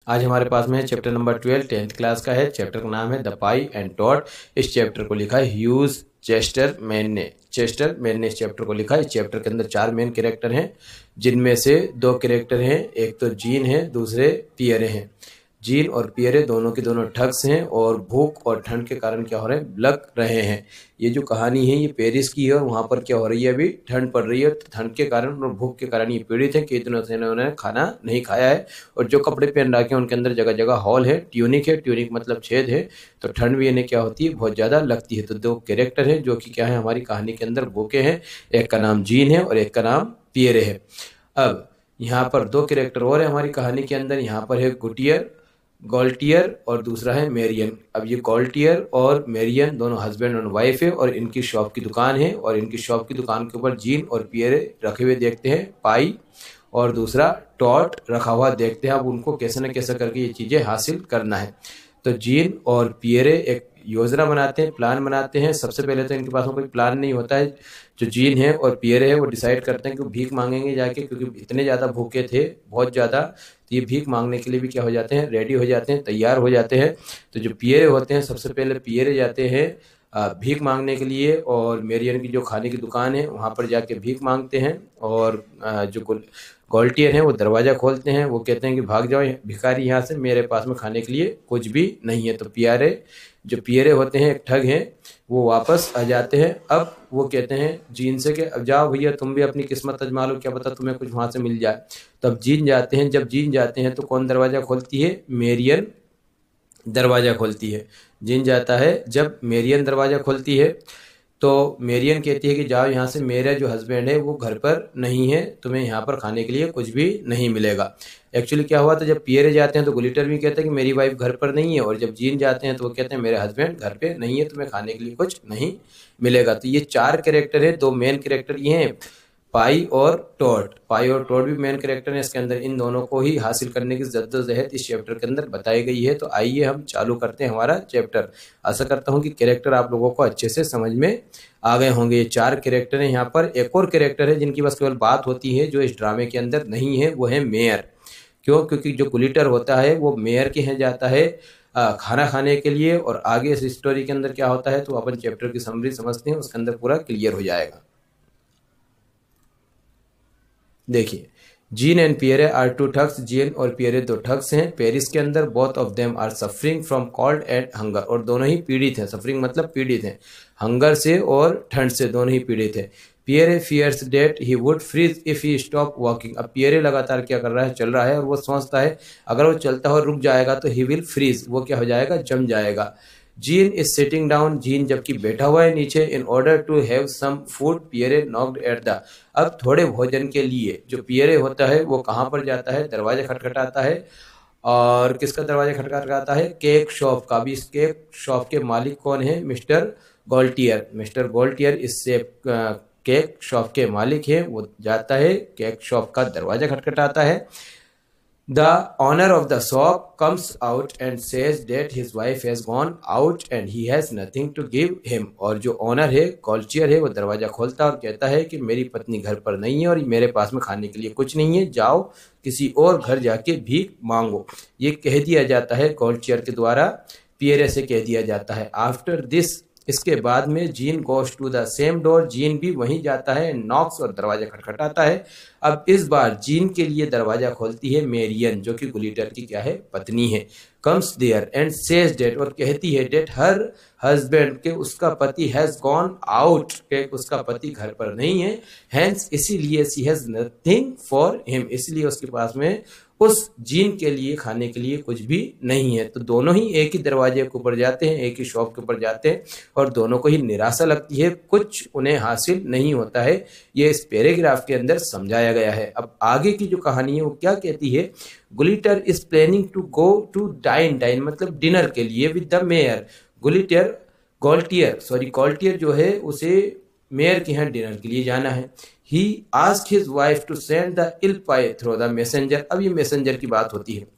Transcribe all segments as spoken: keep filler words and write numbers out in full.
आज हमारे पास में है chapter number twelve, tenth class का है। चैप्टर का नाम है द पाई एंड टॉड। इस चैप्टर को लिखा है ह्यूज चेस्टरमैन ने। चेस्टरमैन ने इस चैप्टर को लिखा है। इस चैप्टर के अंदर चार मेन कैरेक्टर हैं, जिनमें से दो कैरेक्टर हैं, एक तो जीन है, दूसरे पियरे हैं। जीन और पियरे दोनों के दोनों ठग्स हैं और भूख और ठंड के कारण क्या हो रहे हैं, लग रहे हैं। ये जो कहानी है ये पेरिस की है और वहाँ पर क्या हो रही है, अभी ठंड पड़ रही है। तो ठंड के कारण और भूख के कारण ये पीड़ित हैं। कई दिनों से इन्होंने खाना नहीं खाया है और जो कपड़े पहन रखे हैं उनके अंदर जगह जगह हॉल है, ट्यूनिक है, ट्यूनिक मतलब छेद है। तो ठंड भी इन्हें क्या होती है, बहुत ज़्यादा लगती है। तो दो कैरेक्टर हैं जो कि क्या है, हमारी कहानी के अंदर भूखे हैं। एक का नाम जीन है और एक का नाम पियरे है। अब यहाँ पर दो कैरेक्टर और है हमारी कहानी के अंदर। यहाँ पर है गुटियर गॉल्टियर और दूसरा है मेरियन। अब ये गॉल्टियर और मेरियन दोनों हस्बैंड और वाइफ है और इनकी शॉप की दुकान है और इनकी शॉप की दुकान के ऊपर जीन और पियरे रखे हुए देखते हैं, पाई और दूसरा टॉड रखा हुआ देखते हैं। अब उनको कैसे न कैसे करके ये चीज़ें हासिल करना है। तो जीन और पियरे एक योजना बनाते हैं, प्लान बनाते हैं। सबसे पहले तो इनके पास में कोई प्लान नहीं होता है। जो जीन है और पियरे है वो डिसाइड करते हैं कि वो भीख मांगेंगे जाके, क्योंकि इतने ज़्यादा भूखे थे, बहुत ज़्यादा। तो ये भीख मांगने के लिए भी क्या हो जाते हैं, रेडी हो जाते हैं, तैयार हो जाते हैं। तो जो पियरे होते हैं, सबसे पहले पियरे जाते हैं भीख मांगने के लिए और मेरियन की जो खाने की दुकान है वहाँ पर जाके भीख मांगते हैं। और जो गॉल्टियर हैं वो दरवाज़ा खोलते हैं, वो कहते हैं कि भाग जाओ भिखारी यहाँ से, मेरे पास में खाने के लिए कुछ भी नहीं है। तो पियरे जो पियरे होते हैं, एक ठग हैं, वो वापस आ जाते हैं। अब वो कहते हैं जीन से कि अब जाओ भैया, तुम भी अपनी किस्मत आजमा लो, क्या पता तुम्हें कुछ वहाँ से मिल जाए। तो अब जीन जाते हैं। जब जीन जाते हैं तो कौन दरवाज़ा खोलती है, मेरियन दरवाज़ा खोलती है। जीन जाता है जब मेरियन दरवाज़ा खोलती है तो मेरियन कहती है कि जाओ यहाँ से, मेरा जो हस्बैंड है वो घर पर नहीं है, तुम्हें यहाँ पर खाने के लिए कुछ भी नहीं मिलेगा। एक्चुअली क्या हुआ था, जब पियरे जाते हैं तो गुलिटर भी कहते हैं कि मेरी वाइफ घर पर नहीं है, और जब जीन जाते हैं तो वो कहते हैं मेरे हस्बैंड घर पे नहीं है, तुम्हें खाने के लिए कुछ नहीं मिलेगा। तो ये चार कैरेक्टर है, दो मेन कैरेक्टर ये हैं, पाई और टॉड। पाई और टॉड भी मेन कैरेक्टर है इसके अंदर। इन दोनों को ही हासिल करने की जद्दोजहद इस चैप्टर के अंदर बताई गई है। तो आइए हम चालू करते हैं हमारा चैप्टर। आशा करता हूं कि कैरेक्टर आप लोगों को अच्छे से समझ में आ गए होंगे। ये चार कैरेक्टर हैं। यहाँ पर एक और कैरेक्टर है जिनकी बस केवल बात होती है, जो इस ड्रामे के अंदर नहीं है, वो है मेयर। क्यों? क्योंकि जो गुलिटर होता है वो मेयर के यहाँ जाता है आ, खाना खाने के लिए। और आगे इस स्टोरी के अंदर क्या होता है तो अपन चैप्टर की समरी समझते हैं, उसके अंदर पूरा क्लियर हो जाएगा। देखिए, Jean and Pierre are two thugs. Jean और पियरे दो ठग्स हैं पेरिस के अंदर। Both of them are suffering from cold and hunger. और दोनों ही पीड़ित हैं। सफरिंग मतलब पीड़ित हैं, हंगर से और ठंड से दोनों ही पीड़ित हैं। Pierre fears that he would freeze if he stop walking. अब पियरे लगातार क्या कर रहा है, चल रहा है, और वो सोचता है अगर वो चलता हुआ रुक जाएगा तो ही विल फ्रीज, वो क्या हो जाएगा, जम जाएगा। Jean is sitting down. Jean जबकि बैठा हुआ है नीचे। In order to have some food Pierre knocked at the. अब थोड़े भोजन के लिए जो पियरे होता है वो कहाँ पर जाता है, दरवाजा खटखटाता है। और किसका दरवाजा खटखटाता है, केक शॉप का। भी इस केक शॉप के मालिक कौन है, मिस्टर गॉल्टियर। मिस्टर गॉल्टियर इससे केक शॉप के मालिक है। वो जाता है, केक शॉप का दरवाजा खटखटाता है। The owner of the shop comes out and says that his wife has gone out and he has nothing to give him. और जो ओनर है, गॉल्टियर है, वो दरवाजा खोलता है और कहता है कि मेरी पत्नी घर पर नहीं है और मेरे पास में खाने के लिए कुछ नहीं है, जाओ किसी और घर जाके भीख मांगो। ये कह दिया जाता है गॉल्टियर के द्वारा, पियरे से कह दिया जाता है। आफ्टर दिस, इसके बाद में Jean goes to the same door. Jean भी वहीं जाता है, नॉक्स और दरवाजा खटखटाता है। अब इस बार जीन के लिए दरवाजा खोलती है मेरियन, जो कि गुलिटर की क्या है, पत्नी है। Comes there and says that, और कहती है डेट हर हस्बैंड के, उसका पति हैज गॉन आउट, के उसका पति घर पर नहीं है। हैंस, इसीलिए she has nothing for him, इसलिए उसके पास में उस जीन के लिए खाने के लिए कुछ भी नहीं है। तो दोनों ही एक ही दरवाजे के ऊपर जाते हैं, एक ही शॉप के ऊपर जाते हैं और दोनों को ही निराशा लगती है, कुछ उन्हें हासिल नहीं होता है। ये इस पैराग्राफ के अंदर समझाया गया है। अब आगे की जो कहानी है वो क्या कहती है, Gaultier is planning to go to dine. Dine मतलब डिनर के लिए with the mayor. Gaultier Gaultier sorry Gaultier जो है उसे मेयर के यहाँ डिनर के लिए जाना है। He asked his wife to send the ill pie through the messenger। अब ये मैसेंजर की बात होती है।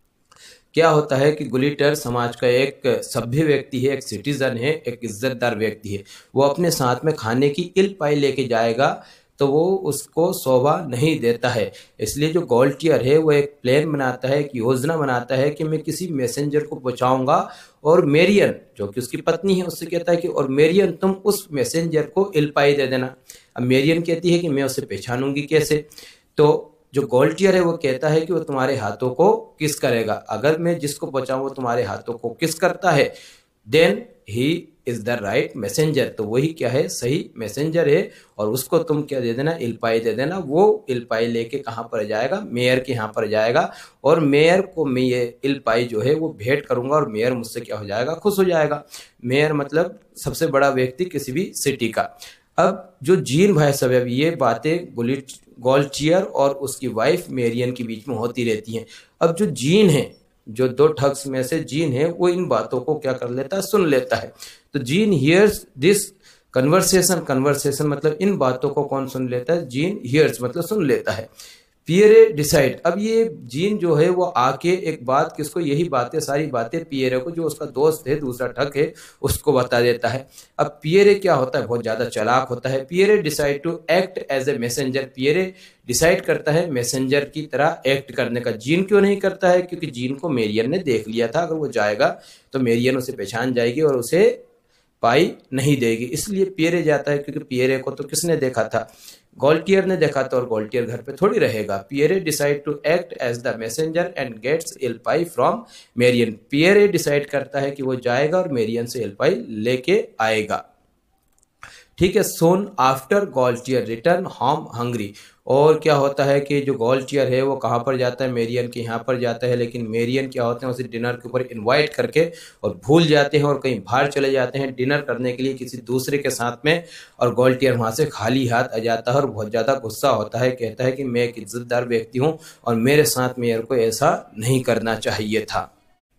क्या होता है कि गुलिटर समाज का एक सभ्य व्यक्ति है, एक सिटीजन है, एक इज्जतदार व्यक्ति है। वो अपने साथ में खाने की इल पाई लेके जाएगा तो वो उसको शोभा नहीं देता है। इसलिए जो गॉल्टियर है वो एक प्लान बनाता है, एक योजना बनाता है कि मैं किसी मैसेंजर को बचाऊंगा, और मेरियन जो कि उसकी पत्नी है उससे कहता है कि और मेरियन तुम उस मैसेंजर को इल्पाई दे देना। अब मेरियन कहती है कि मैं उसे पहचानूंगी कैसे, तो जो गॉल्टियर है वो कहता है कि वो तुम्हारे हाथों को किस करेगा। अगर मैं जिसको बचाऊं वो तुम्हारे हाथों को किस करता है, then he is the right messenger, तो वही क्या है, सही मैसेंजर है, और उसको तुम क्या दे देना, इल्पाई दे देना। वो इल्पाई लेके कहाँ पर जाएगा, मेयर के यहाँ पर जाएगा, और मेयर को मैं ये इल्पाई जो है वो भेंट करूंगा, और मेयर मुझसे क्या हो जाएगा, खुश हो जाएगा। मेयर मतलब सबसे बड़ा व्यक्ति किसी भी सिटी का। अब जो जीन भाई साहब, अब ये बातें गुलिट गॉल्टियर और उसकी वाइफ मेरियन के बीच में होती रहती हैं। अब जो जीन है, जो दो ठग्स में से जीन है, वो इन बातों को क्या कर लेता है, सुन लेता है। तो Jean hears this conversation, conversation मतलब इन बातों को कौन सुन लेता है, जीन हियर्स मतलब सुन लेता है। पियरे डिसाइड, अब ये जीन जो है वो आके एक बात, किसको, यही बातें, सारी बातें पियरे को, जो उसका दोस्त है, दूसरा ठग है, उसको बता देता है। अब पियरे क्या होता है, बहुत ज्यादा चालाक होता है। Pierre decide to act as a messenger, Pierre decide करता है मैसेंजर की तरह एक्ट करने का। जीन क्यों नहीं करता है, क्योंकि जीन को मेरियन ने देख लिया था, अगर वो जाएगा तो मेरियन उसे पहचान जाएगी और उसे पाई नहीं देगी, इसलिए पियरे जाता है, क्योंकि पियरे को तो किसने देखा था, गॉल्टियर ने देखा था, और गॉल्टियर घर पे थोड़ी रहेगा। Pierre decide to act as the messenger and gets eel pie from Marian, Pierre decide करता है कि वो जाएगा और मेरियन से इल्पाई लेके आएगा। ठीक है। Soon after Gaultier return home hungry, और क्या होता है कि जो गॉल्टियर है वो कहाँ पर जाता है, मेरियन के यहाँ पर जाता है, लेकिन मेरियन क्या होते हैं, उसे डिनर के ऊपर इनवाइट करके और भूल जाते हैं और कहीं बाहर चले जाते हैं डिनर करने के लिए किसी दूसरे के साथ में, और गॉल्टियर वहाँ से खाली हाथ आ जाता है और बहुत ज़्यादा गुस्सा होता है, कहता है कि मैं एक इज्जतदार व्यक्ति हूँ और मेरे साथ मेयर को ऐसा नहीं करना चाहिए था।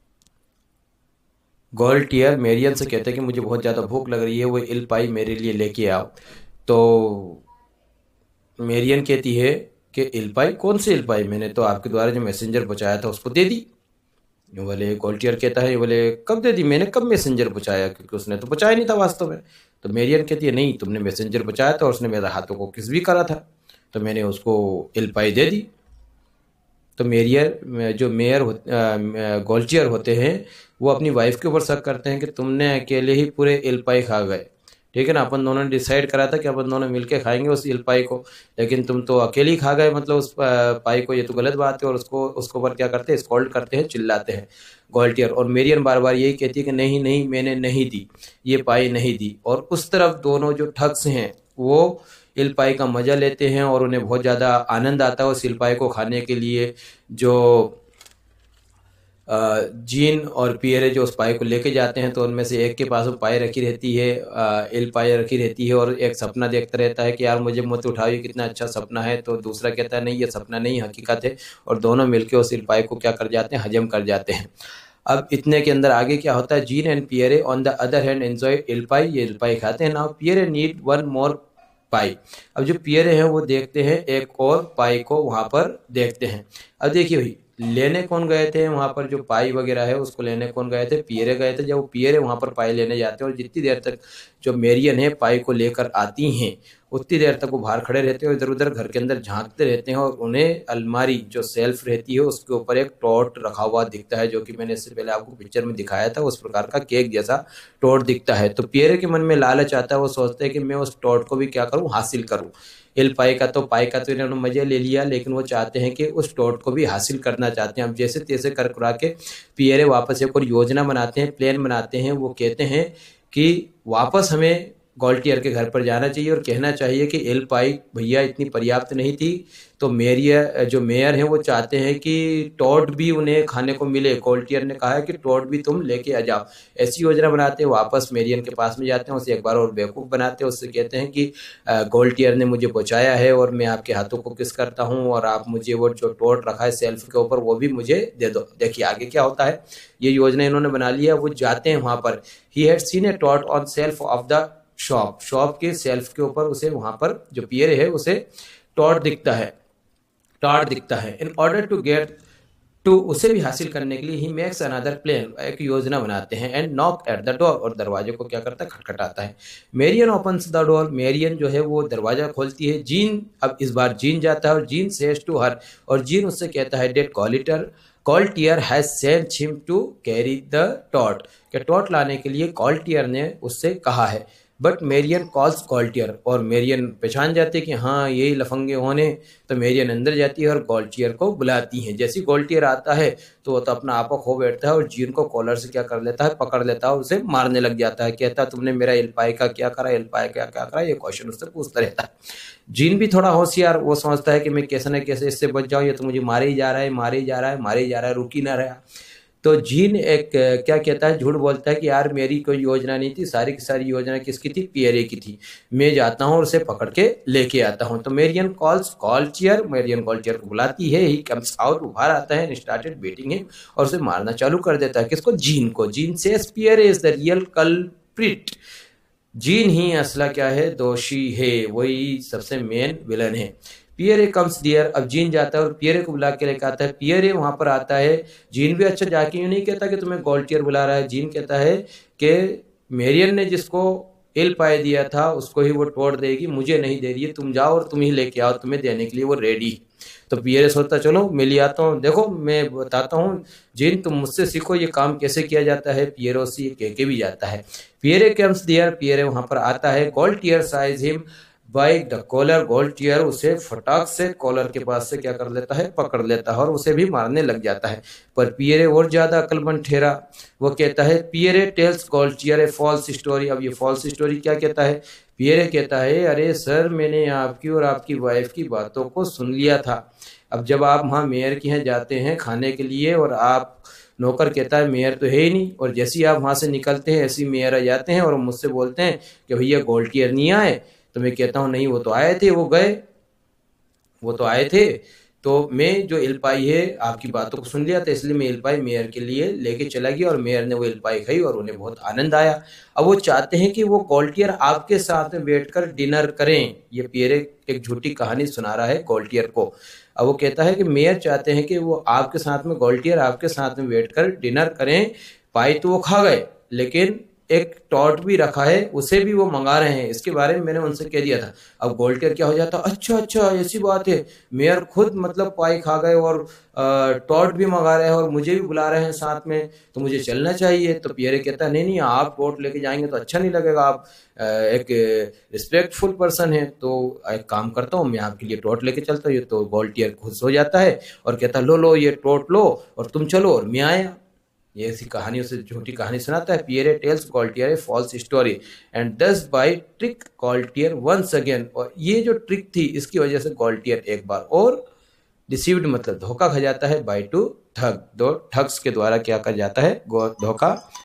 गॉल्टियर मेरियन से कहते हैं कि मुझे बहुत ज़्यादा भूख लग रही है, वो इल्पाई मेरे लिए लेके आओ। तो मेरियन कहती है कि इल्पाई, कौन सी इल्पाई, मैंने तो आपके द्वारा जो मैसेंजर पहुँचाया था उसको दे दी। बोले गॉल्टियर कहता है, बोले कब दे दी, मैंने कब मैसेंजर पहुँचाया, क्योंकि उसने तो पहुँचाया नहीं था वास्तव में। तो मेरियन कहती है नहीं, तुमने मैसेंजर पहुँचाया था और उसने मेरे हाथों को किस भी करा था, तो मैंने उसको इल्पाई दे दी। तो मेरियर जो मेयर हो, गॉल्टियर होते हैं, वो अपनी वाइफ के ऊपर शक करते हैं कि तुमने अकेले ही पूरे इल्पाई खा गए। ठीक है ना, अपन दोनों ने डिसाइड करा था कि अपन दोनों मिलके खाएंगे उस इल्पाई को, लेकिन तुम तो अकेले ही खा गए, मतलब उस पाई को, ये तो गलत बात है। और उसको उसको ऊपर क्या करते हैं, स्कॉल्ड करते हैं, चिल्लाते हैं गॉल्टियर। और मेरियन बार बार यही कहती है कि नहीं नहीं, मैंने नहीं दी, ये पाई नहीं दी। और उस तरफ दोनों जो ठग्स हैं वो इल्पाई का मजा लेते हैं और उन्हें बहुत ज़्यादा आनंद आता है उस इल्पाई को खाने के लिए। जो जीन और पियरे जो उस पाई को लेके जाते हैं, तो उनमें से एक के पास वो पाई रखी रहती है, इल्पाई रखी रहती है, और एक सपना देखता रहता है कि यार मुझे मत उठाओ, ये कितना अच्छा सपना है। तो दूसरा कहता है नहीं, ये सपना नहीं, हकीकत है। और दोनों मिलकर उस इल्पाई को क्या कर जाते हैं, हजम कर जाते हैं। अब इतने के अंदर आगे क्या होता है, Jean and Pierre on the other hand enjoy eel pie, ये इल्पाई खाते हैं। Now Pierre need one more pie, अब जो पियरे हैं वो देखते हैं एक और पाई को, वहां पर देखते हैं। अब देखिए भाई, लेने कौन गए थे वहां पर, जो पाई वगैरह है उसको लेने कौन गए थे, पियरे गए थे। जब वो पियरे वहां पर पाई लेने जाते हैं, और जितनी देर तक जो मेरियन है पाई को लेकर आती हैं, उतनी देर तक वो बाहर खड़े रहते हैं और इधर उधर घर के अंदर झांकते रहते हैं। और उन्हें अलमारी जो सेल्फ रहती है उसके ऊपर एक टॉर्ट रखा हुआ दिखता है, जो कि मैंने इससे पहले आपको पिक्चर में दिखाया था, उस प्रकार का केक जैसा टॉर्ट दिखता है। तो पियरे के मन में लालच आता है, वो सोचते हैं कि मैं उस टॉर्ट को भी क्या करूं, हासिल करूं। इल्पाई का तो पाई का तो इन्होंने मजे ले लिया, लेकिन वो चाहते हैं कि उस टॉर्ट को भी हासिल करना चाहते हैं। अब जैसे तैसे कर कुरा के पियरे वापस एक और योजना बनाते हैं, प्लान बनाते हैं। वो कहते हैं कि वापस हमें गॉल्टियर के घर पर जाना चाहिए और कहना चाहिए कि इल्पाई भैया इतनी पर्याप्त नहीं थी, तो मेरियर जो मेयर हैं वो चाहते हैं कि टॉर्ट भी उन्हें खाने को मिले। गॉल्टियर ने कहा है कि टॉर्ट भी तुम लेके आ जाओ। ऐसी योजना बनाते हैं, वापस मेरियन के पास में जाते हैं, उसे एक बार और बेवकूफ़ बनाते हैं। उससे कहते हैं कि गॉल्टियर ने मुझे बचाया है और मैं आपके हाथों को किस करता हूँ, और आप मुझे वो जो टॉर्ट रखा है सेल्फ के ऊपर वो भी मुझे दे दो। देखिए आगे क्या होता है, ये योजना इन्होंने बना लिया। वो जाते हैं वहाँ पर, he had seen a tart on shelf of the shop, shop के सेल्फ के ऊपर उसे वहां पर जो पियरे है उसे टॉर्ट दिखता है, टॉर्ट दिखता है। In order to get to उसे भी हासिल करने के लिए ही मेक्स अनदर प्लान, एक योजना बनाते हैं, and knock at the door और दरवाजे को क्या करता है, खटखटाता है। Marian opens the door, Marian जो है वो दरवाजा खोलती है। जीन, अब इस बार जीन जाता है और जीन सेज टू हर, और जीन उससे कहता है that Gaultier Gaultier has sent him to carry the tart, के टॉर्ट लाने के लिए कॉल्टियर ने उससे कहा है। बट मेरियन कॉल्स कॉल्टियर, और मेरियन पहचान जाते कि हाँ यही लफंगे होने, तो मेरियन अंदर जाती है और गॉल्टियर को बुलाती है। जैसे गॉल्टियर आता है तो वो तो अपना आपा खो बैठता है और जीन को कॉलर से क्या कर लेता है, पकड़ लेता है, उसे मारने लग जाता है। कहता है तुमने मेरा एल्पाई का क्या करा, एल्पाई का क्या करा, ये क्वेश्चन उससे पूछता रहता है। जीन भी थोड़ा होशियार, वो समझता है कि मैं कैसे न कैसे इससे बच जाऊँ, ये तो मुझे मारे ही जा रहा है, मारे ही जा रहा है, मारे ही जा रहा है, रुक ही ना रहा। तो जीन एक क्या कहता है, झूठ बोलता है कि यार मेरी कोई योजना नहीं थी, सारी की सारी योजना किसकी थी, पियरे की थी। मैं जाता हूँ और उसे पकड़ के लेके आता हूँ। तो Marian calls Gaultier, Marian Gaultier को बुलाती है। ही कम्स आउट, बाहर आता है, स्टार्टेड बीटिंग हिम, और उसे मारना चालू कर देता है। किसको, जीन को। Jean says Pierre is the real culprit, Jean ही असला क्या है, दोषी है, वही सबसे मेन विलन है। पियरे कम्स डियर, अब जीन जाता है और पियरे को बुला के लेकर आता है। पियरे वहां पर आता है। जीन भी अच्छा जाके यूं नहीं कहता कि तुम्हें गॉल्टियर बुला रहा है, जीन कहता है कि मेरियन ने जिसको एल पाए दिया था उसको ही वो तोड़ देगी, मुझे नहीं दे रही है, तुम जाओ और तुम ही लेके आओ, तुम्हें देने के लिए वो रेडी। तो पियरे सोचता चलो मैं ले आता हूँ, देखो मैं बताता हूँ जीन, तुम मुझसे सीखो ये काम कैसे किया जाता है। पियरे से कह के भी जाता है। पियरे कम्स डियर, पियरे वहां पर आता है। Gaultier seizes him by the collar, Gaultier उसे फटाक से कॉलर के पास से क्या कर लेता है, पकड़ लेता है और उसे भी मारने लग जाता है। पर पियरे और ज्यादा अक्लमंद ठहरा। वो कहता है, Pierre tells Gaultier a false story. अब ये फॉल्स स्टोरी क्या कहता है, पियरे कहता है अरे सर मैंने आपकी और आपकी वाइफ की बातों को सुन लिया था। अब जब आप वहाँ मेयर के यहाँ जाते हैं खाने के लिए और आप, नौकर कहता है मेयर तो है ही नहीं, और जैसे ही आप वहाँ से निकलते हैं ऐसे ही मेयर आ जाते हैं और मुझसे बोलते हैं कि भैया गॉल्टियर नहीं आए। तो मैं कहता हूँ नहीं वो तो आए थे, वो गए, वो तो आए थे। तो मैं जो एल्पाई है आपकी बातों को सुन लिया था, इसलिए मैं एल्पाई मेयर के लिए लेके चला गया और मेयर ने वो एल्पाई खाई और उन्हें बहुत आनंद आया। अब वो चाहते हैं कि वो गॉल्टियर आपके साथ में बैठकर डिनर करें। ये पियरे एक झूठी कहानी सुना रहा है गॉल्टियर को। अब वो कहता है कि मेयर चाहते हैं कि वो आपके साथ में, गॉल्टियर आपके साथ में बैठकर डिनर करें। पाई तो वो खा गए, लेकिन एक टॉर्ट भी रखा है उसे भी वो मंगा रहे हैं, इसके बारे में मैंने उनसे कह दिया था। अब गॉल्टियर क्या हो जाता, अच्छा अच्छा ऐसी बात है, मेयर खुद मतलब पाई खा गए और टॉर्ट भी मंगा रहे हैं और मुझे भी बुला रहे हैं साथ में, तो मुझे चलना चाहिए। तो पियरे कहता नहीं नहीं आप टॉर्ट लेके जाएंगे तो अच्छा नहीं लगेगा, आप एक रिस्पेक्टफुल पर्सन है, तो एक काम करता हूँ मैं आपके लिए टॉर्ट लेके चलता हूँ। तो गॉल्टियर खुश हो जाता है और कहता लो लो ये टॉर्ट लो और तुम चलो, और मैं आया। ये ऐसी कहानियों से झूठी कहानी सुनाता है। Pierre tells Gaultier a false story and thus by trick Gaultier once again, और ये जो ट्रिक थी इसकी वजह से गॉल्टियर एक बार और डिसीव्ड मतलब धोखा खा जाता है बाय टू ठग, दो ठग्स के द्वारा क्या कर जाता है, धोखा